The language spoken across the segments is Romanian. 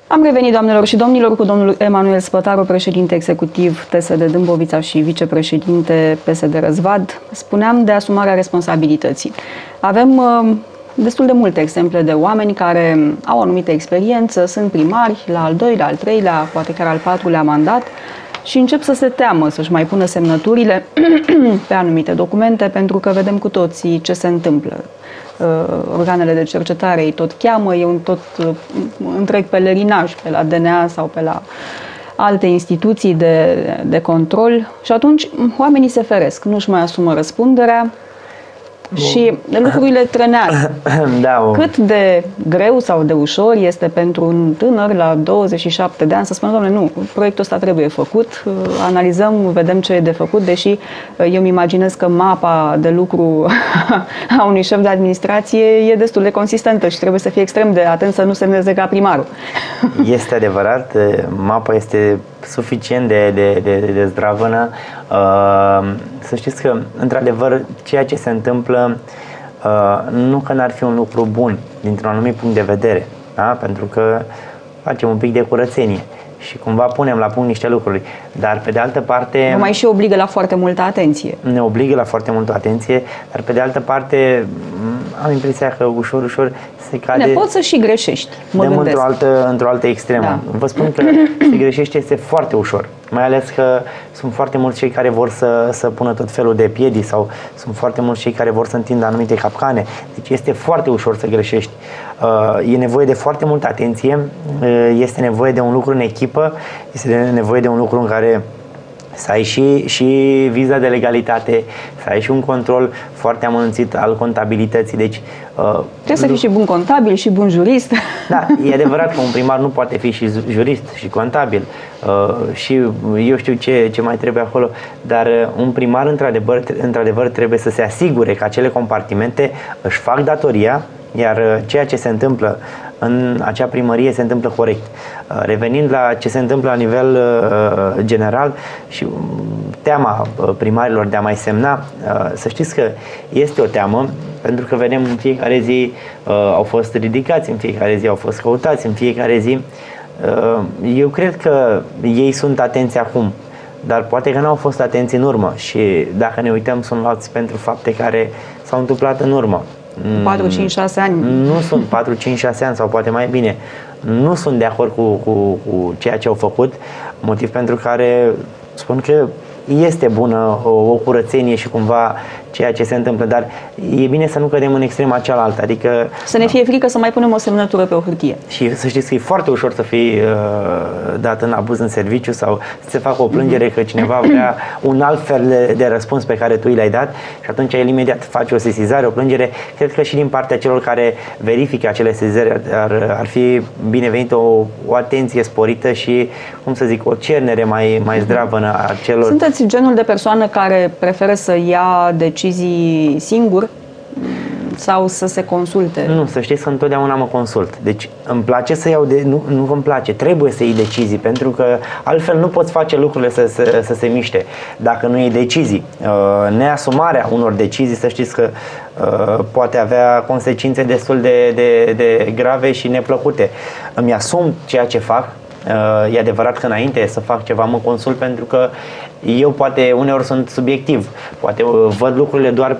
Am revenit, doamnelor și domnilor, cu domnul Emanuel Spătaru, președinte executiv TSD Dâmbovița și vicepreședinte PSD Răzvad. Spuneam de asumarea responsabilității. Avem destul de multe exemple de oameni care au o anumită experiență, sunt primari la al doilea, al treilea, poate chiar al patrulea mandat și încep să se teamă să-și mai pună semnăturile pe anumite documente, pentru că vedem cu toții ce se întâmplă. Organele de cercetare îi tot cheamă, e un întreg pelerinaj pe la DNA sau pe la alte instituții de control și atunci oamenii se feresc, nu-și mai asumă răspunderea și lucrurile trănează. Da, Cât de greu sau de ușor este pentru un tânăr la 27 de ani să spună, doamne, nu, proiectul ăsta trebuie făcut, analizăm, vedem ce e de făcut, deși eu îmi imaginez că mapa de lucru a unui șef de administrație e destul de consistentă și trebuie să fie extrem de atent să nu semneze ca primarul. Este adevărat, mapa este suficient de zdravănă. Să știți că, într-adevăr, ceea ce se întâmplă nu că n-ar fi un lucru bun dintr-un anumit punct de vedere, da? Pentru că facem un pic de curățenie și cumva punem la punct niște lucruri, dar pe de altă parte... Mai și obligă la foarte multă atenție. Ne obligă la foarte multă atenție, dar pe de altă parte am impresia că ușor, ușor se cade... Poți să și greșești, mă gândesc. Într-o altă extremă. Da. Vă spun că se greșește este foarte ușor, mai ales că sunt foarte mulți cei care vor să pună tot felul de piedici sau sunt foarte mulți cei care vor să întindă anumite capcane. Deci este foarte ușor să greșești. E nevoie de foarte multă atenție, este nevoie de un lucru în echipă, este nevoie de un lucru în care să ai și viza de legalitate, să ai și un control foarte amănunțit al contabilității. Deci, trebuie să fii și bun contabil și bun jurist. Da, e adevărat că un primar nu poate fi și jurist și contabil și eu știu ce mai trebuie acolo, dar un primar într-adevăr trebuie să se asigure că acele compartimente își fac datoria, iar ceea ce se întâmplă în acea primărie se întâmplă corect. Revenind la ce se întâmplă la nivel general și teama primarilor de a mai semna, să știți că este o teamă, pentru că vedem în fiecare zi au fost ridicați, în fiecare zi au fost căutați, în fiecare zi. Eu cred că ei sunt atenți acum, dar poate că n-au fost atenți în urmă și dacă ne uităm sunt luați pentru fapte care s-au întâmplat în urmă. 4, 5, 6 ani. Nu sunt 4, 5, 6 ani sau poate mai bine. Nu sunt de acord cu ceea ce au făcut, motiv pentru care spun că este bună o curățenie și cumva ceea ce se întâmplă, dar e bine să nu cădem în extrema cealaltă, adică... Să ne fie frică să mai punem o semnătură pe o hârtie. Și să știți că e foarte ușor să fii dat în abuz în serviciu sau să se facă o plângere că cineva vrea un alt fel de răspuns pe care tu i l-ai dat și atunci el imediat face o sesizare, o plângere. Cred că și din partea celor care verifică acele sesizări ar fi binevenită o atenție sporită și, cum să zic, o cernere mai zdravănă a celor... Sunteți genul de persoană care preferă să ia decizii singur sau să se consulte? Nu, să știți că întotdeauna mă consult. Deci îmi place să iau, nu îmi place, trebuie să iei decizii, pentru că altfel nu poți face lucrurile să se miște dacă nu iei decizii. Neasumarea unor decizii, să știți că poate avea consecințe destul de grave și neplăcute. Îmi asum ceea ce fac. E adevărat că înainte să fac ceva mă consult, pentru că eu poate uneori sunt subiectiv, poate văd lucrurile doar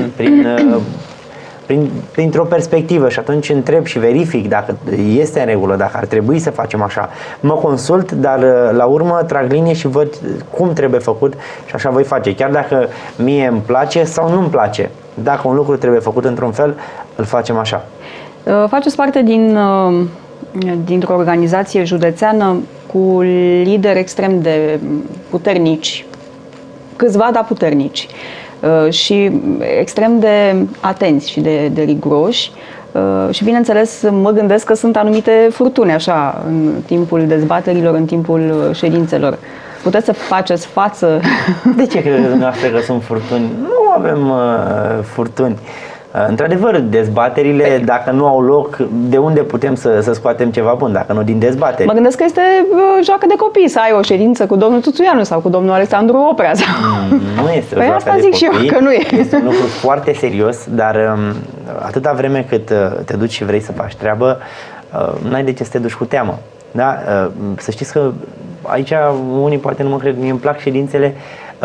printr-o perspectivă și atunci întreb și verific dacă este în regulă, dacă ar trebui să facem așa. Mă consult, dar la urmă trag linie și văd cum trebuie făcut și așa voi face, chiar dacă mie îmi place sau nu îmi place. Dacă un lucru trebuie făcut într-un fel, îl facem așa. Faceți parte dintr-o organizație județeană cu lideri extrem de puternici, câțiva, dar puternici, și extrem de atenți și de riguroși. Și bineînțeles mă gândesc că sunt anumite furtuni așa în timpul dezbaterilor, în timpul ședințelor. Puteți să faceți față? De ce credeți dumneavoastră că sunt furtuni? Nu avem furtuni. Într-adevăr, dezbaterile, dacă nu au loc, de unde putem să scoatem ceva bun, dacă nu din dezbateri? Mă gândesc că este joacă de copii să ai o ședință cu domnul Tuțuianu sau cu domnul Alexandru Oprea. Nu este o joacă asta de zic copii. Și eu, că nu e. Este un lucru foarte serios, dar atâta vreme cât te duci și vrei să faci treabă, n-ai de ce să te duci cu teamă. Da? Să știți că aici unii poate nu mă cred, mie îmi plac ședințele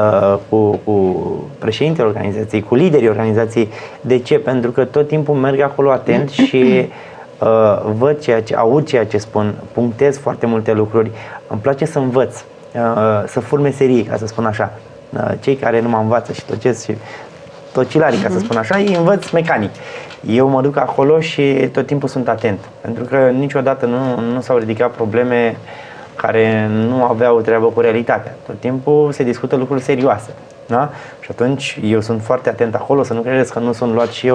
cu președintele organizației, cu liderii organizației. De ce? Pentru că tot timpul merg acolo atent și văd aud ceea ce spun, punctez foarte multe lucruri. Îmi place să învăț, să fur meserii, ca să spun așa. Cei care nu mă învață și tocesc și tocilarii, ca să spun așa, ei învăț mecanic. Eu mă duc acolo și tot timpul sunt atent, pentru că niciodată nu s-au ridicat probleme care nu aveau treabă cu realitatea. Tot timpul se discută lucruri serioase. Da? Și atunci eu sunt foarte atent acolo, să nu credeți că nu sunt luat și eu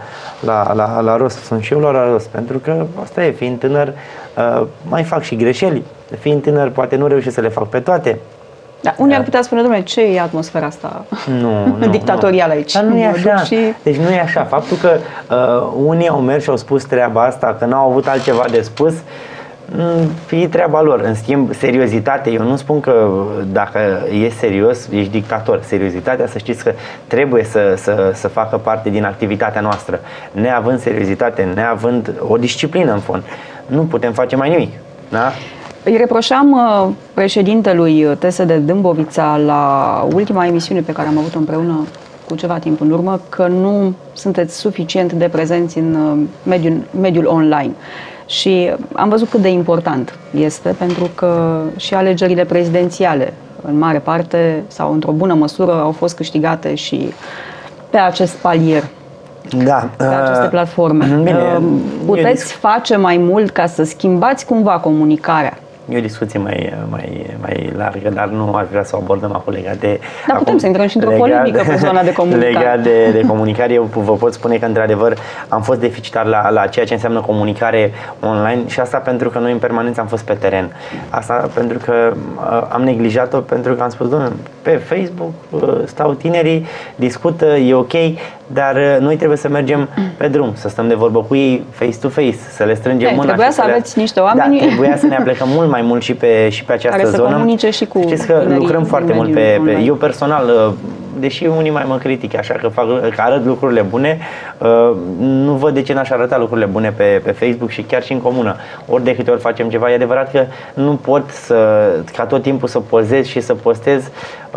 la rost. Sunt și eu luat la rost, pentru că asta e, fiind tânăr, mai fac și greșeli. Fiind tânăr, poate nu reușesc să le fac pe toate. Da, unii ar putea spune, domnule, ce e atmosfera asta dictatorială aici? Dar nu e așa. Deci nu e așa. Faptul că unii au mers și au spus treaba asta, că n-au avut altceva de spus, e treaba lor. În schimb, seriozitate, eu nu spun că dacă ești serios, ești dictator. Seriozitatea, să știți că trebuie să facă parte din activitatea noastră. Neavând seriozitate, neavând o disciplină în fond, nu putem face mai nimic. Da? Îi reproșam președintelui TSD Dâmbovița la ultima emisiune pe care am avut-o împreună cu ceva timp în urmă că nu sunteți suficient de prezenți în mediul online. Și am văzut cât de important este, pentru că și alegerile prezidențiale, în mare parte sau într-o bună măsură, au fost câștigate și pe acest palier. Da, pe aceste platforme. Bine, puteți face mai mult ca să schimbați cumva comunicarea? E o discuție mai largă, dar nu aș vrea să o abordăm acum legat de... Dar putem să intrăm și într-o polemică pe zona de comunicare. Legat de comunicare, eu vă pot spune că într-adevăr am fost deficitar la ceea ce înseamnă comunicare online și asta pentru că noi în permanență am fost pe teren. Asta pentru că am neglijat-o, pentru că am spus, domnule, pe Facebook stau tinerii, discută, e ok, dar noi trebuie să mergem pe drum, să stăm de vorbă cu ei face-to-face, să le strângem mâna. Trebuia să aveți niște oameni. Da, trebuia să ne aplecăm mult mai mult și pe această care zonă. Să comunice și cu știți că lucrăm foarte mult pe eu personal, deși unii mai mă critică așa că arăt lucrurile bune, nu văd de ce n-aș arăta lucrurile bune pe Facebook și chiar și în comună. Ori de câte ori facem ceva, e adevărat că nu pot ca tot timpul să pozez și să postez,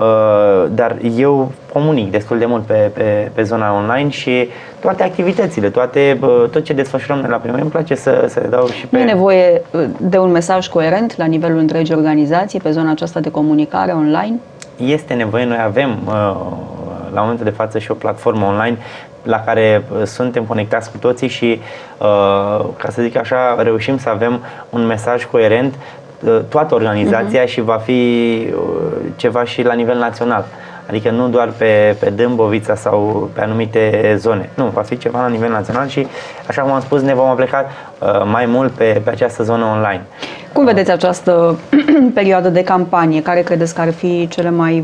dar eu comunic destul de mult pe zona online și toate activitățile, tot ce desfășurăm la Primărie, îmi place să le dau și pe... Nu e nevoie de un mesaj coerent la nivelul întregii organizații pe zona aceasta de comunicare online? Este nevoie, noi avem la momentul de față și o platformă online la care suntem conectați cu toții și, ca să zic așa, reușim să avem un mesaj coerent toată organizația și va fi ceva și la nivel național. Adică nu doar pe Dâmbovița sau pe anumite zone. Nu, va fi ceva la nivel național și, așa cum am spus, ne vom apleca mai mult pe această zonă online. Cum vedeți această perioadă de campanie? Care credeți că ar fi cele mai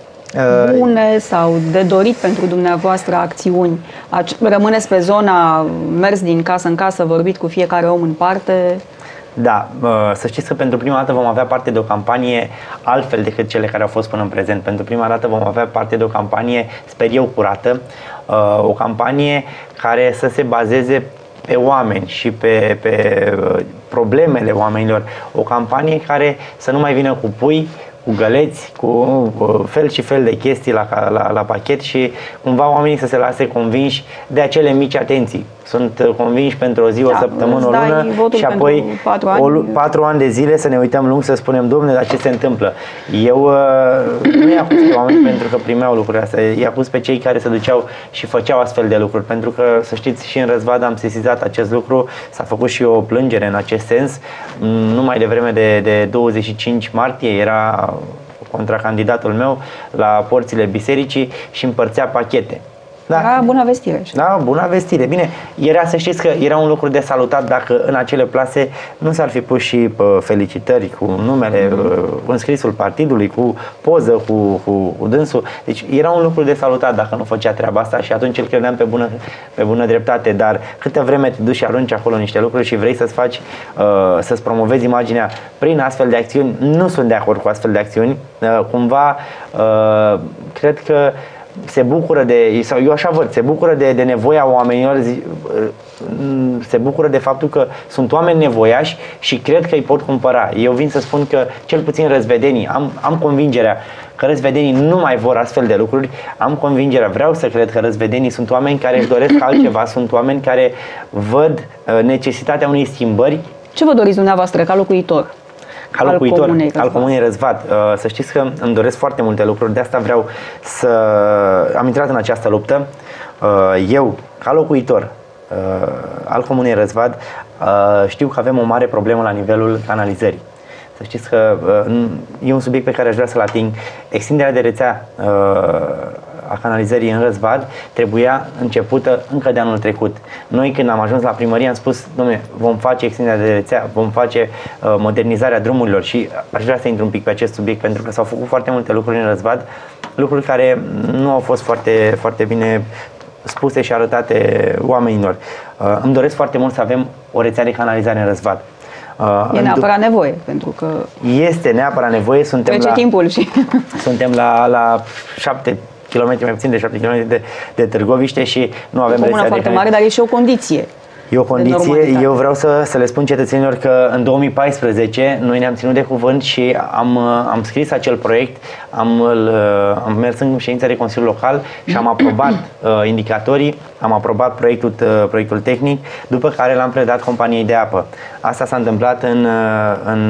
bune sau de dorit pentru dumneavoastră acțiuni? Rămâneți pe zona mers din casă în casă, vorbit cu fiecare om în parte? Da, să știți că pentru prima dată vom avea parte de o campanie altfel decât cele care au fost până în prezent. Pentru prima dată vom avea parte de o campanie, sper eu, curată, o campanie care să se bazeze pe oameni și pe problemele oamenilor, o campanie care să nu mai vină cu pui, cu găleți, cu fel și fel de chestii la pachet și cumva oamenii să se lase convinși de acele mici atenții. Sunt convinși pentru o zi, o săptămână, o lună și apoi 4 ani de zile să ne uităm lung să spunem, Doamne, dar ce se întâmplă? Eu nu i-am pus pe oameni pentru că primeau lucrurile astea, i-am pus pe cei care se duceau și făceau astfel de lucruri, pentru că, să știți, și în Răzvad am sesizat acest lucru, s-a făcut și o plângere în acest sens, numai devreme de 25 martie era contra candidatul meu la porțile bisericii și împărțea pachete. Da. Era bună vestire. Da, bună vestire. Bine, să știți că era un lucru de salutat dacă în acele plase nu s-ar fi pus și felicitări cu numele, înscrisul partidului, cu poză cu dânsul. Deci era un lucru de salutat dacă nu făcea treaba asta și atunci îl credeam pe bună dreptate. Dar câtă vreme te duci și arunci acolo niște lucruri și vrei să-ți faci, să-ți promovezi imaginea prin astfel de acțiuni, nu sunt de acord cu astfel de acțiuni. Cumva, cred că se bucură de, sau eu așa văd, se bucură de nevoia oamenilor, se bucură de faptul că sunt oameni nevoiași și cred că îi pot cumpăra. Eu vin să spun că cel puțin răzvedenii, am convingerea că răzvedenii nu mai vor astfel de lucruri, am convingerea, vreau să cred că răzvedenii sunt oameni care își doresc altceva, sunt oameni care văd necesitatea unei schimbări. Ce vă doriți dumneavoastră ca locuitor? Ca locuitor al Comunei Răzvat, să știți că îmi doresc foarte multe lucruri, de asta vreau să... Am intrat în această luptă. Eu, ca locuitor al Comunei Răzvat, știu că avem o mare problemă la nivelul canalizării. Să știți că e un subiect pe care aș vrea să-l ating. Extinderea de rețea a canalizării în Răzvad trebuia începută încă de anul trecut. Noi când am ajuns la primărie am spus, dom'le, vom face extinderea de rețea, vom face modernizarea drumurilor și aș vrea să intru un pic pe acest subiect pentru că s-au făcut foarte multe lucruri în Răzvad, lucruri care nu au fost foarte, foarte bine spuse și arătate oamenilor. Îmi doresc foarte mult să avem o rețea de canalizare în Răzvad. E neapărat nevoie, pentru că este neapărat nevoie. Trece timpul și suntem la 7 km, mai puțin de 7 km de Târgoviște și nu avem rețea de foarte mare, dar e și o condiție. E o condiție. Eu vreau să le spun cetățenilor că în 2014 noi ne-am ținut de cuvânt și am scris acel proiect, am mers în ședința de Consiliul Local și am aprobat indicatorii, am aprobat proiectul tehnic, după care l-am predat companiei de apă. Asta s-a întâmplat în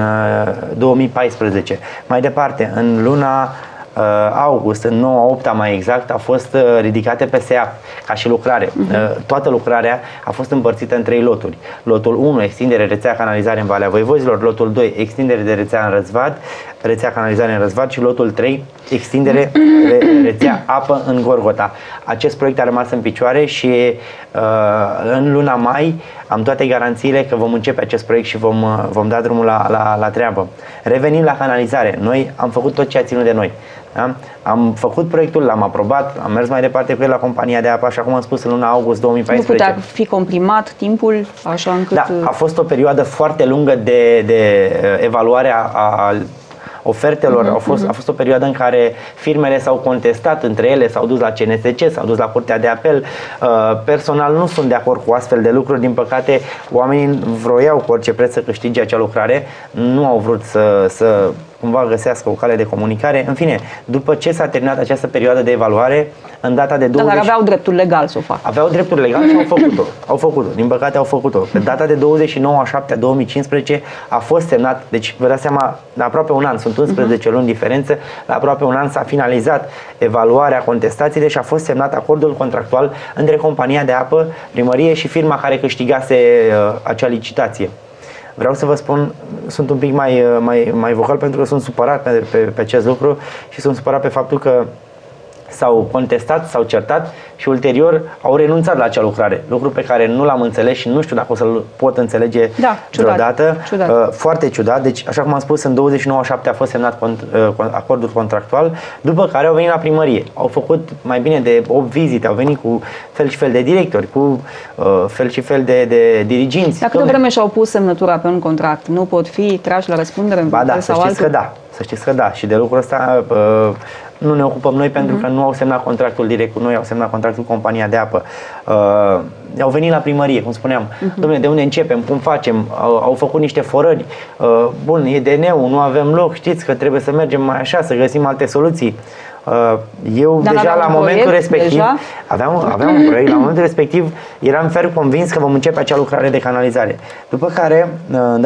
2014. Mai departe, în luna august, în 9-8 mai exact, a fost ridicate pe SEAP ca și lucrare. Toată lucrarea a fost împărțită în 3 loturi. Lotul 1, extindere rețea canalizare în Valea Voivodilor, lotul 2, extindere de rețea în Răzvat, rețea canalizare în Răzvat și lotul 3, extindere rețea apă în Gorgota. Acest proiect a rămas în picioare și în luna mai am toate garanțiile că vom începe acest proiect și vom da drumul la treabă. Revenim la canalizare. Noi am făcut tot ce a ținut de noi. Da? Am făcut proiectul, l-am aprobat, am mers mai departe cu el la compania de apă, așa cum am spus, în luna august 2014. Nu putea fi comprimat timpul așa încât... Da, a fost o perioadă foarte lungă de evaluare a ofertelor. A fost o perioadă în care firmele s-au contestat între ele, s-au dus la CNSC, s-au dus la Curtea de Apel. Personal nu sunt de acord cu astfel de lucruri. Din păcate, oamenii vroiau cu orice preț să câștige acea lucrare. Nu au vrut să cumva găsească o cale de comunicare. În fine, după ce s-a terminat această perioadă de evaluare, în data de 20... Dar aveau dreptul legal să o facă. Aveau dreptul legal și au făcut-o. Din păcate au făcut-o. Pe data de 29/7/2015 a fost semnat, deci vă dați seama, la aproape un an, sunt 11 luni diferență, la aproape un an s-a finalizat evaluarea contestațiilor și a fost semnat acordul contractual între compania de apă, primărie și firma care câștigase acea licitație. Vreau să vă spun, sunt un pic mai vocal pentru că sunt supărat pe acest lucru și sunt supărat pe faptul că s-au contestat, s-au certat și ulterior au renunțat la acea lucrare. Lucru pe care nu l-am înțeles și nu știu dacă o să-l pot înțelege vreodată. Foarte ciudat. Deci, așa cum am spus, în 29/7 a fost semnat acordul contractual, după care au venit la primărie. Au făcut mai bine de 8 vizite, au venit cu fel și fel de directori, cu fel și fel de diriginți. Dacă de vreme și-au pus semnătura pe un contract, nu pot fi trași la răspundere în da, să știți că da. Să știți că da. Și de lucrul ăsta nu ne ocupăm noi pentru că nu au semnat contractul direct cu noi, au semnat contractul cu compania de apă. Au venit la primărie, cum spuneam. Dom'le, de unde începem? Cum facem? Au făcut niște forări. Bun, e DN-ul, nu avem loc, știți că trebuie să mergem mai așa, să găsim alte soluții. Eu deja la momentul respectiv aveam un proiect, la momentul respectiv eram ferm convins că vom începe acea lucrare de canalizare. După care, în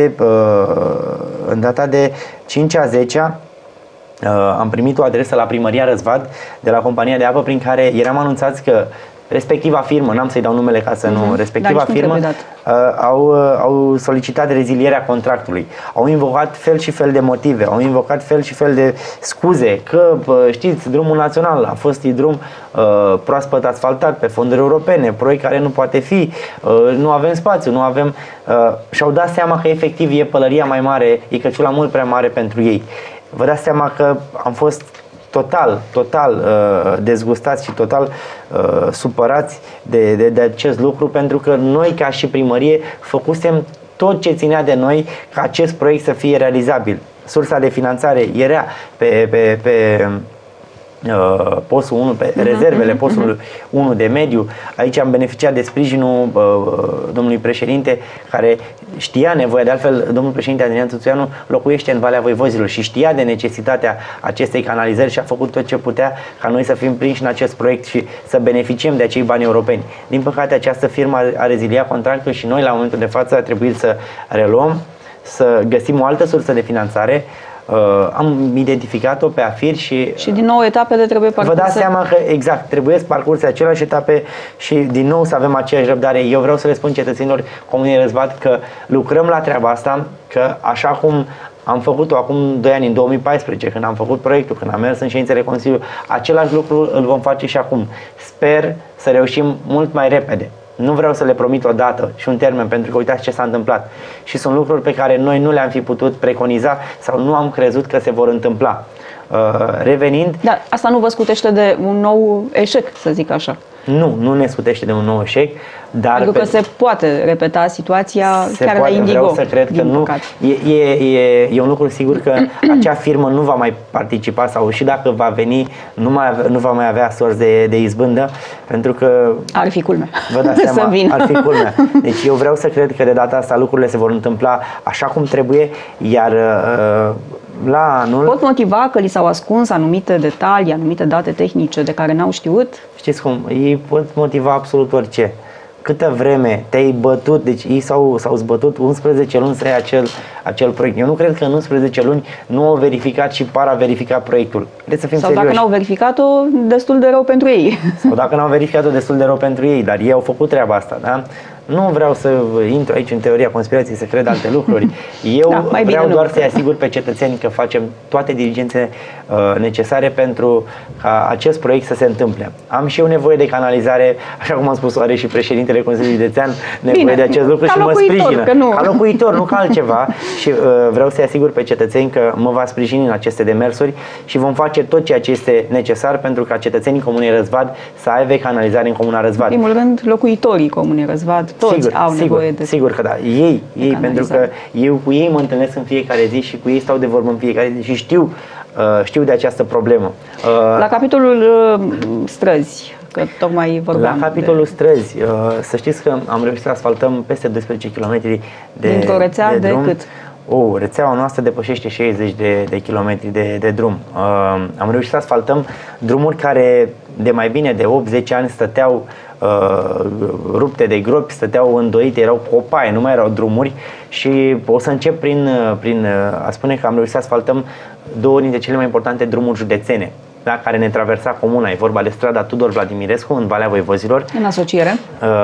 data de 5/10 am primit o adresă la primăria Răzvad de la compania de apă prin care eram anunțați că respectiva firmă, n-am să-i dau numele ca să nu, respectiva firmă au solicitat rezilierea contractului. Au invocat fel și fel de motive, au invocat fel și fel de scuze, că știți, drumul național a fost drum proaspăt asfaltat pe fonduri europene, proiect care nu poate fi, nu avem spațiu, nu avem... și-au dat seama că efectiv e pălăria mai mare, e căciula mult prea mare pentru ei. Vă dați seama că am fost total dezgustați și total supărați de acest lucru, pentru că noi ca și primărie făcusem tot ce ținea de noi ca acest proiect să fie realizabil. Sursa de finanțare era postul 1, pe rezervele postului 1 de mediu. Aici am beneficiat de sprijinul domnului președinte, care știa nevoia, de altfel domnul președinte Adrian Tuțuianu locuiește în Valea Voivozilor și știa de necesitatea acestei canalizări și a făcut tot ce putea ca noi să fim prinși în acest proiect și să beneficiem de acei bani europeni. Din păcate, această firmă a reziliat contractul și noi la momentul de față a trebuit să reluăm, să găsim o altă sursă de finanțare. Am identificat-o pe AFIR și din nou etapele trebuie parcurse. Vă dați seama că exact, trebuie să parcurse aceleași etape și din nou să avem aceeași răbdare. Eu vreau să le spun cetățenilor Comunei Răzvat că lucrăm la treaba asta, că așa cum am făcut-o acum 2 ani, în 2014, când am făcut proiectul, când am mers în ședințele Consiliului, același lucru îl vom face și acum. Sper să reușim mult mai repede. Nu vreau să le promit o dată și un termen, pentru că uitați ce s-a întâmplat. Și sunt lucruri pe care noi nu le-am fi putut preconiza sau nu am crezut că se vor întâmpla. Revenind... Dar asta nu vă scutește de un nou eșec, să zic așa. Nu ne scutește de un nou eșec, dar... Pentru că se poate repeta situația chiar la Indigo. Vreau să cred că nu. E un lucru sigur că acea firmă nu va mai participa sau și dacă va veni, nu va mai avea sorți de izbândă, pentru că... Ar fi culmea. Vă dați seama, ar fi culmea. Deci eu vreau să cred că de data asta lucrurile se vor întâmpla așa cum trebuie, iar... la anul... Pot motiva că li s-au ascuns anumite detalii, anumite date tehnice de care n-au știut? Știți cum? Ei pot motiva absolut orice. Câtă vreme te-ai bătut, deci ei s-au zbătut 11 luni să iei acel proiect. Eu nu cred că în 11 luni nu au verificat și para-verificat proiectul. Să fim sau serioși. Dacă n-au verificat-o, destul de rău pentru ei. Sau dacă n-au verificat-o, destul de rău pentru ei, dar ei au făcut treaba asta, da? Nu vreau să intru aici în teoria conspirației, să cred alte lucruri. Eu vreau doar să-i asigur pe cetățeni că facem toate diligențele necesare pentru ca acest proiect să se întâmple. Am și eu nevoie de canalizare, așa cum am spus, are și președintele Consiliului Județean nevoie de acest lucru și mă sprijină. Ca locuitor, nu ca altceva. Și vreau să-i asigur pe cetățeni că mă va sprijini în aceste demersuri și vom face tot ceea ce este necesar pentru ca cetățenii Comunei Răzvat să aibă canalizare în Comuna Răzvat. În primul rând, locuitorii Comunei Răzvat, toți au nevoie de... Sigur că da. Ei pentru că eu cu ei mă întâlnesc în fiecare zi și cu ei stau de vorbă în fiecare zi și știu de această problemă. La capitolul străzi, că tocmai vorbeam. La capitolul străzi, să știți că am reușit să asfaltăm peste 12 km dintr-o rețea de drum. cât? Rețeaua noastră depășește 60 de kilometri de drum. Am reușit să asfaltăm drumuri care de mai bine de 8-10 ani stăteau rupte de gropi, stăteau îndoite, erau copaie, nu mai erau drumuri și o să încep prin a spune că am reușit să asfaltăm două dintre cele mai importante drumuri județene, da, care ne traversa comuna. E vorba de strada Tudor Vladimirescu în Valea Voivozilor. În asociere?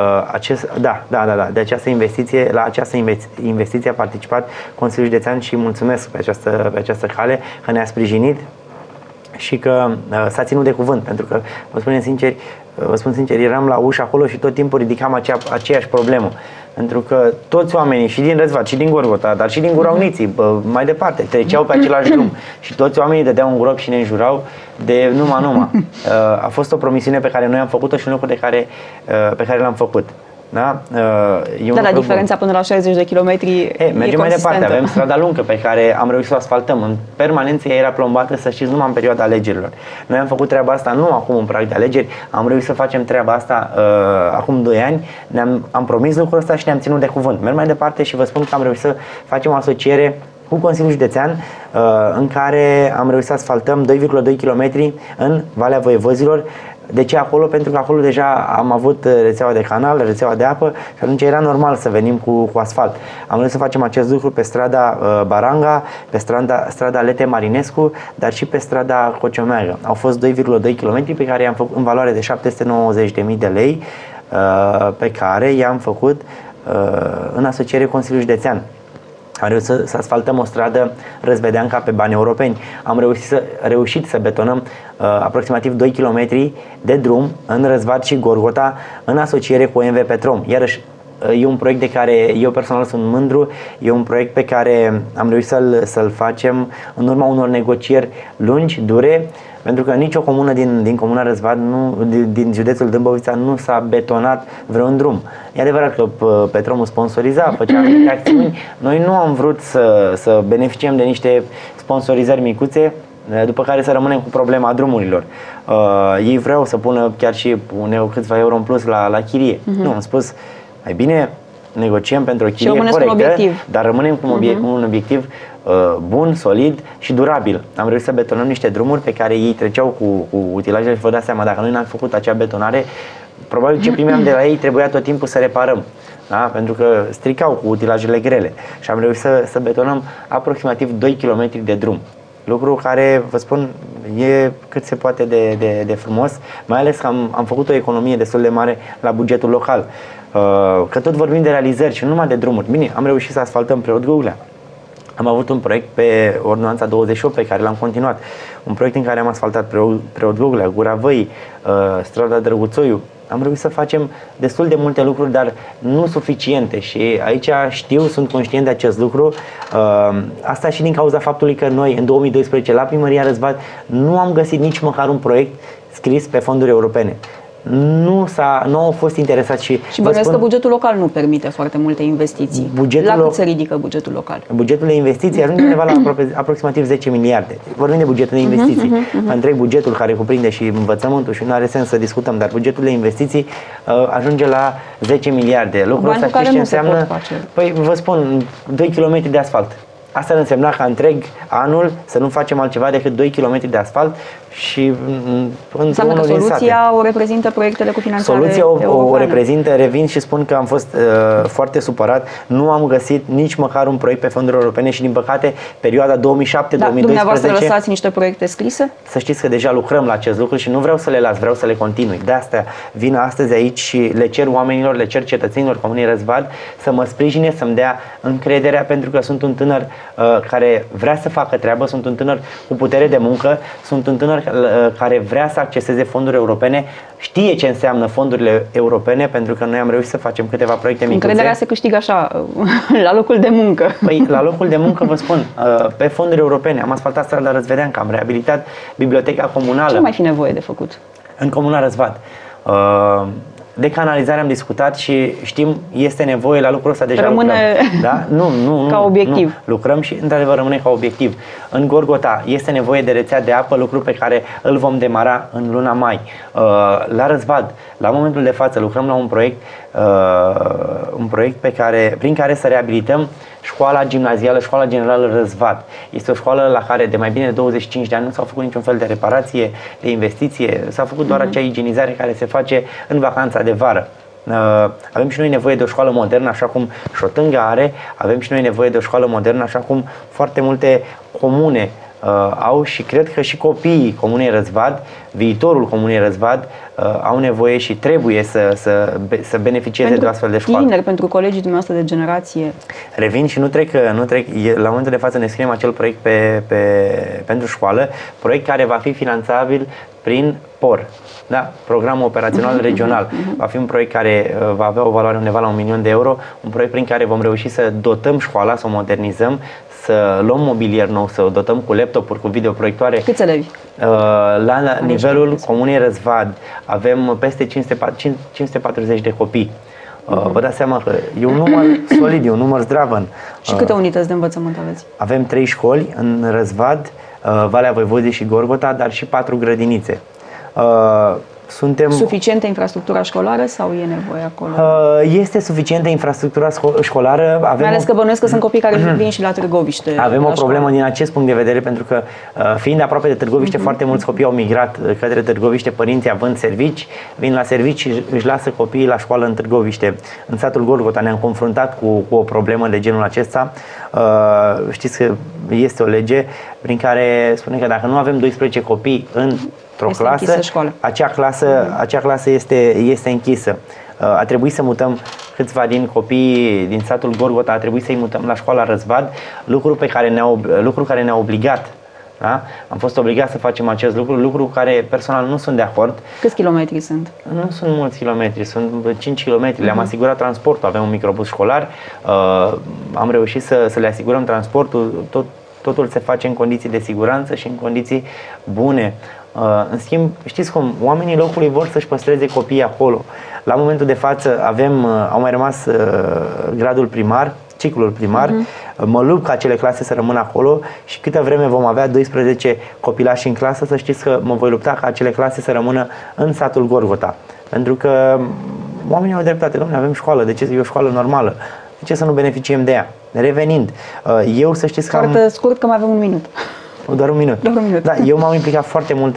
De această investiție, la această investiție a participat Consiliul Județean și mulțumesc pe această cale că ne-a sprijinit și că s-a ținut de cuvânt, pentru că vă spun sincer, eram la ușă acolo și tot timpul ridicam aceeași problemă. Pentru că toți oamenii, și din Răzvat, și din Gorgota, dar și din Gura Uniții, mai departe, treceau pe același drum și toți oamenii dădeau un grob și ne înjurau de numai. A fost o promisiune pe care noi am făcut-o și un lucru pe care l-am făcut. Da? La diferența până la 60 de kilometri mergem mai departe, avem strada lungă pe care am reușit să o asfaltăm. În permanență ea era plombată, să știți, numai în perioada alegerilor. Noi am făcut treaba asta nu acum în prag de alegeri, am reușit să facem treaba asta acum 2 ani, am promis lucrul ăsta și ne-am ținut de cuvânt. Merg mai departe și vă spun că am reușit să facem o asociere cu Consiliul Județean în care am reușit să asfaltăm 2,2 km în Valea Voievozilor. De ce acolo? Pentru că acolo deja am avut rețeaua de canal, rețeaua de apă și atunci era normal să venim cu asfalt. Am vrut să facem acest lucru pe strada Baranga, pe strada Lete Marinescu, dar și pe strada Cociomeagă. Au fost 2,2 km pe care i-am făcut în valoare de 790.000 de lei, pe care i-am făcut în asociere Consiliul Județean. Am reușit să asfaltăm o stradă Răzvedeanca pe bani europeni. Am reușit să betonăm aproximativ 2 km de drum în Răzvat și Gorgota în asociere cu OMV Petrom. Iarăși, e un proiect de care eu personal sunt mândru, e un proiect pe care am reușit să-l facem în urma unor negocieri lungi, dure, pentru că nicio comună din Comuna Răzvat, din județul Dâmbovița, nu s-a betonat vreun drum. E adevărat că Petromul sponsoriza, făcea anumite acțiuni. Noi nu am vrut să beneficiem de niște sponsorizări micuțe, după care să rămânem cu problema drumurilor. Ei vreau să pună chiar și câțiva euro în plus la chirie. Nu, am spus, mai bine negociem pentru o chirie corectă, dar rămânem cu un obiectiv bun, solid și durabil. Am reușit să betonăm niște drumuri pe care ei treceau cu utilajele și vă dați seama, dacă noi n-am făcut acea betonare, probabil ce primeam de la ei trebuia tot timpul să reparăm. Da? Pentru că stricau cu utilajele grele și am reușit să betonăm aproximativ 2 km de drum. Lucru care, vă spun, e cât se poate de frumos, mai ales că am făcut o economie destul de mare la bugetul local. Că tot vorbim de realizări și nu numai de drumuri. Bine, am reușit să asfaltăm Preot Găuglea. Am avut un proiect pe Ordonanța 28 pe care l-am continuat. Un proiect în care am asfaltat Preot Găuglea, Gura Văii, strada Drăguțoiu. Am reușit să facem destul de multe lucruri, dar nu suficiente și aici sunt conștient de acest lucru. Asta și din cauza faptului că noi în 2012 la Primăria Răzvat nu am găsit nici măcar un proiect scris pe fonduri europene. Nu au fost interesați și bănuiesc că bugetul local nu permite foarte multe investiții. La cât se ridică bugetul local? Bugetul de investiții ajunge undeva la aproximativ 10 miliarde. Vorbim de bugetul de investiții. Întreg bugetul care cuprinde și învățământul și nu are sens să discutăm, dar bugetul de investiții ajunge la 10 miliarde. Lucrul ăsta știți ce înseamnă? Păi vă spun, 2 km de asfalt. Asta ar însemna ca întreg anul să nu facem altceva decât 2 km de asfalt și înseamnă că soluția o reprezintă proiectele cu finanțare Soluția europeană. o reprezintă, revin și spun că am fost foarte supărat. Nu am găsit nici măcar un proiect pe fonduri europene și din păcate perioada 2007-2012. Dumneavoastră lăsați niște proiecte scrise? Să știți că deja lucrăm la acest lucru și nu vreau să le las, vreau să le continui. De asta vin astăzi aici și le cer oamenilor, le cer cetățenilor Comunei Răzvat să mă sprijine, să-mi dea încrederea, pentru că sunt un tânăr care vrea să facă treabă, sunt un tânăr cu putere de muncă, sunt un tânăr care vrea să acceseze fonduri europene, știe ce înseamnă fondurile europene, pentru că noi am reușit să facem câteva proiecte micuțe. Încrederea se câștigă așa, la locul de muncă. Păi, la locul de muncă, vă spun, pe fonduri europene, am asfaltat strada Răzvedeancă, am reabilitat biblioteca comunală. Ce mai fi nevoie de făcut? În Comuna Răzvat. De canalizare am discutat și știm, este nevoie, la lucrul ăsta deja rămâne lucrăm. Da? Nu, ca obiectiv. Nu. Lucrăm și într-adevăr rămâne ca obiectiv. În Gorgota este nevoie de rețea de apă, lucru pe care îl vom demara în luna mai. La Răzvad, la momentul de față, lucrăm la un proiect prin care să reabilităm școala gimnazială, școala generală Răzvat. Este o școală la care de mai bine de 25 de ani nu s-a făcut niciun fel de reparație, de investiție, s-a făcut doar acea igienizare care se face în vacanța de vară. Avem și noi nevoie de o școală modernă, așa cum Șotânga are, avem și noi nevoie de o școală modernă, așa cum foarte multe comune au, și cred că și copiii Comunei Răzvad, viitorul Comunei Răzvad, au nevoie și trebuie să beneficieze de o astfel de școală. Tineri, pentru colegii dumneavoastră de generație. Revin și nu trec, la momentul de față ne scriem acel proiect pentru școală, proiect care va fi finanțabil prin POR, da? Programul Operațional Regional. Va fi un proiect care va avea o valoare undeva la 1 milion de euro, un proiect prin care vom reuși să dotăm școala, să o modernizăm, să luăm mobilier nou, să o dotăm cu laptopuri, cu videoproiectoare. Câți elevi? La nivelul Comunei Răzvad avem peste 540 de copii. Vă dați seama că e un număr solid, e un număr zdravăn. Și câte unități de învățământ aveți? Avem 3 școli în Răzvad, Valea Voivodei și Gorgota, dar și 4 grădinițe. Suficientă infrastructura școlară sau e nevoie acolo? Este suficientă infrastructura școlară. Mai ales că bănuiesc că sunt copii care vin și la Târgoviște. Avem o problemă din acest punct de vedere, pentru că fiind aproape de Târgoviște, foarte mulți copii au migrat către Târgoviște, părinții având servici, vin la servici și își lasă copiii la școală în Târgoviște. În satul Gorgota ne-am confruntat cu o problemă de genul acesta. Știți că este o lege prin care spune că dacă nu avem 12 copii într-o clasă, acea clasă este închisă. A trebuit să mutăm câțiva din copiii din satul Gorgota, a trebuit să-i mutăm la școala Răzvad, lucru care ne-a obligat. Da? Am fost obligat să facem acest lucru care personal nu sunt de acord. Câți kilometri sunt? Nu sunt mulți kilometri, sunt 5 kilometri. Le-am asigurat transportul, avem un microbus școlar, am reușit să le asigurăm transportul, totul se face în condiții de siguranță și în condiții bune. În schimb, știți cum, oamenii locului vor să-și păstreze copiii acolo. La momentul de față au mai rămas gradul primar, ciclul primar, mă lupt ca acele clase să rămână acolo și câtă vreme vom avea 12 copilași în clasă, să știți că mă voi lupta ca acele clase să rămână în satul Gorgota. Pentru că oamenii au dreptate, domnule, avem școală, de ce e o școală normală? De ce să nu beneficiem de ea? Revenind, eu să știți că Foarte scurt, că mai avem un minut. Doar un minut. Doar un minut. Da, eu m-am implicat foarte mult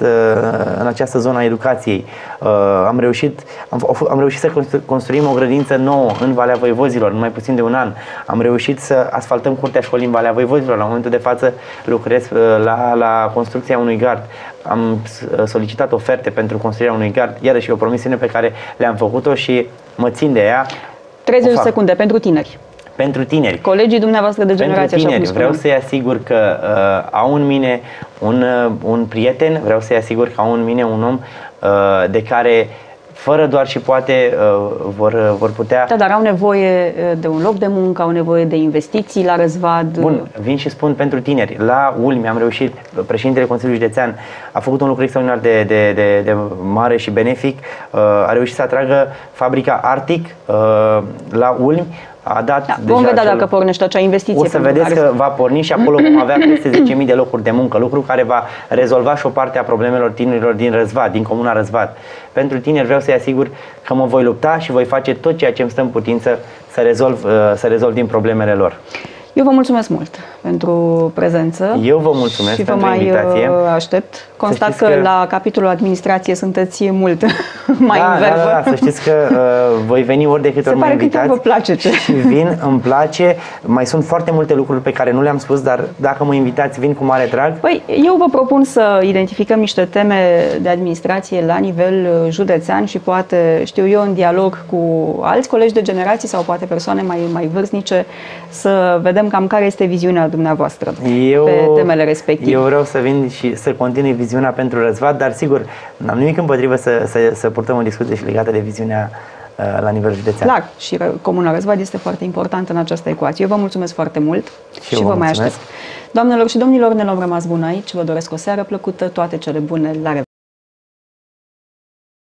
în această zonă a educației. Am reușit să construim o grădință nouă în Valea Voivodilor, în mai puțin de un an. Am reușit să asfaltăm curtea școlii în Valea Voivodilor. La momentul de față lucrez la construcția unui gard. Am solicitat oferte pentru construirea unui gard, iarăși o promisiune pe care le-am făcut-o și mă țin de ea. 30 de secunde pentru tineri. Pentru tineri. Colegii dumneavoastră de generație, pentru tineri, vreau să-i asigur că au în mine un prieten, vreau să-i asigur că au în mine un om de care, fără doar și poate, vor putea... Da, dar au nevoie de un loc de muncă, au nevoie de investiții la Răzvad. Bun, vin și spun pentru tineri. La Ulmi am reușit, președintele Consiliului Județean a făcut un lucru extraordinar de mare și benefic. A reușit să atragă fabrica Arctic la Ulmi. A dat deja vom vedea dacă pornește acea investiție. O să vedeți că va porni și acolo vom avea peste 10.000 de locuri de muncă, lucru care va rezolva și o parte a problemelor tinerilor din Răzvad, din comuna Răzvad. Pentru tineri vreau să-i asigur că mă voi lupta și voi face tot ceea ce îmi stă în putință să rezolv din problemele lor. Eu vă mulțumesc mult pentru prezență. Eu vă mulțumesc și pentru invitație. Și vă mai aștept. Constat că la capitolul administrație sunteți mult mai în verbă. Da, să știți că voi veni ori de câte ori mă invitați. Vă place și vin, îmi place. Mai sunt foarte multe lucruri pe care nu le-am spus, dar dacă mă invitați, vin cu mare drag. Păi, eu vă propun să identificăm niște teme de administrație la nivel județean și poate, știu eu, în dialog cu alți colegi de generație sau poate persoane mai vârstnice, să vedem cam care este viziunea dumneavoastră pe temele respective. Eu vreau să vin și să continui viziunea pentru Răzvat, dar sigur, n-am nimic împotrivă să purtăm o discuție și legată de viziunea la nivel județean. Clar, și Comuna Răzvat este foarte importantă în această ecuație. Eu vă mulțumesc foarte mult și vă mai aștept. Doamnelor și domnilor, ne luăm rămas bun aici. Vă doresc o seară plăcută, toate cele bune, la revedere!